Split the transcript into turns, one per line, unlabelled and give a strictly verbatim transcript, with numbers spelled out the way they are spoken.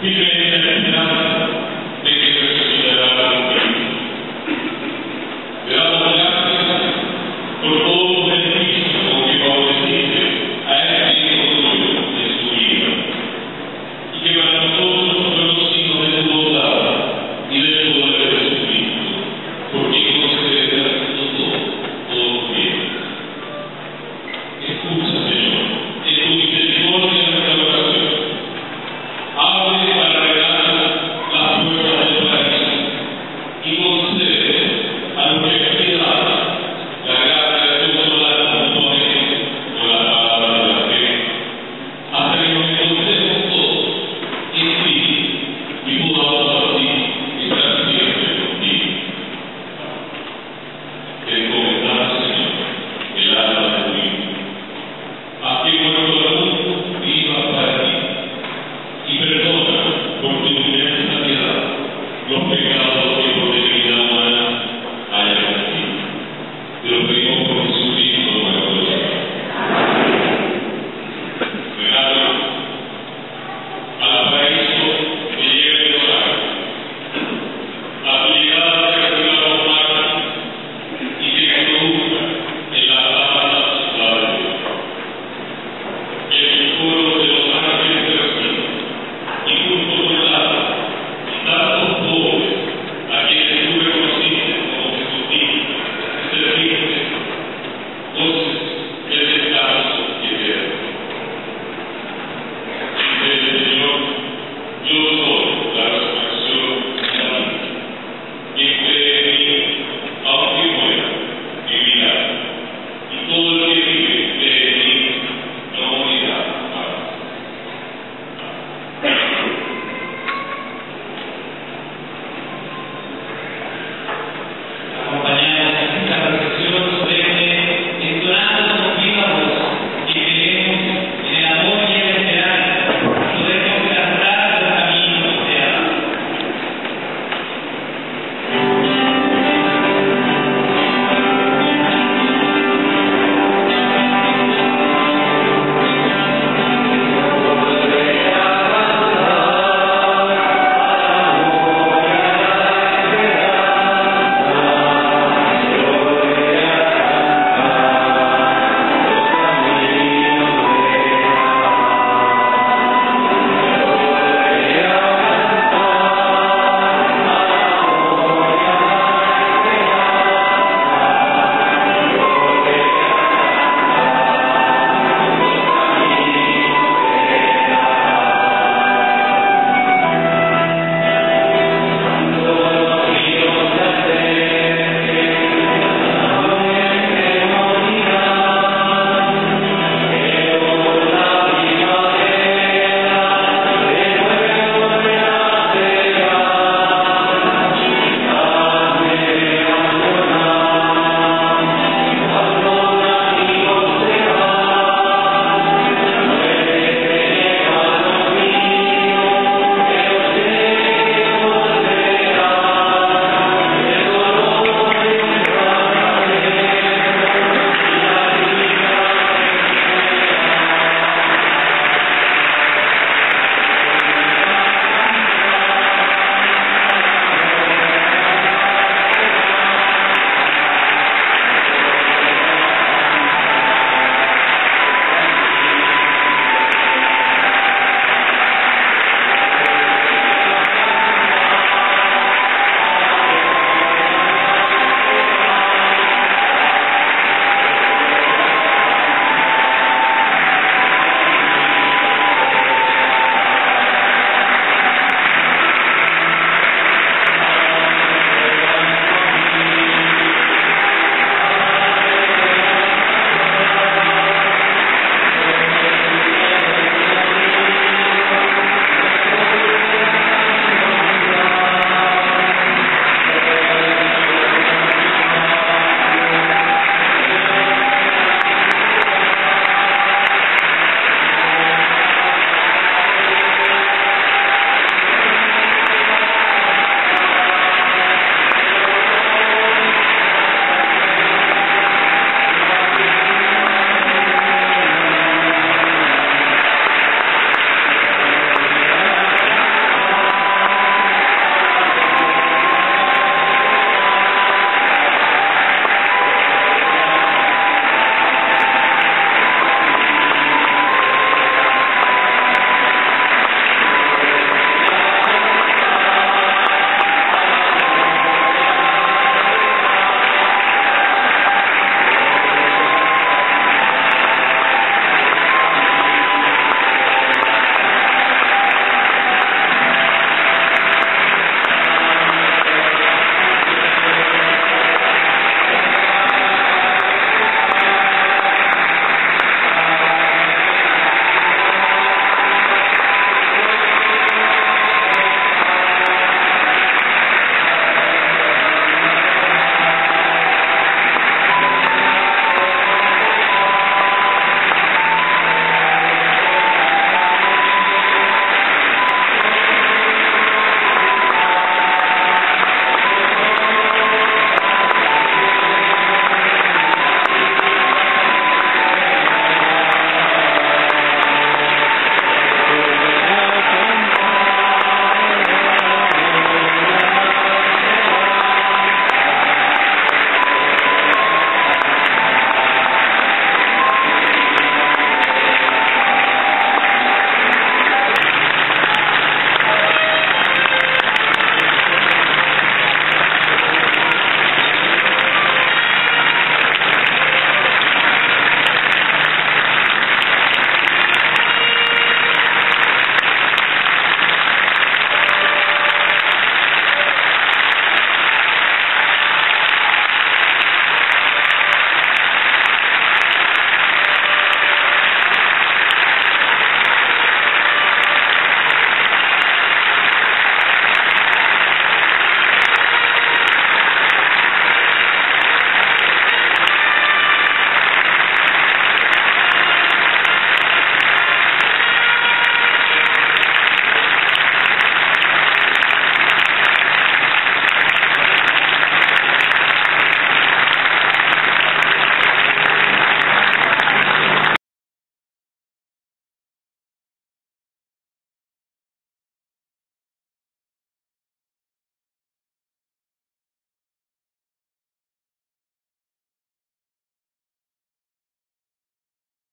firme en la esperanza de que resucitará con Cristo. Le damos gracias por todos los beneficios con que favoreciste a este hijo tuyo en su vida, y que para nosotros son los signos de tu bondad y del poder de Jesucristo, porque concedes todo, todo bien. Escucha, Señor, en tu misericordia nuestra oración. Abre para regalar las puertas del paraíso y concede a los que pidan la gracia de consolar mutuamente con la palabra de la fe, hasta que nos encontremos todos en ti y podamos así estar siempre contigo. Te encomendamos, Señor, el alma de tu Hijo. Haz que cuando el mundo viva para ti y perdona por tu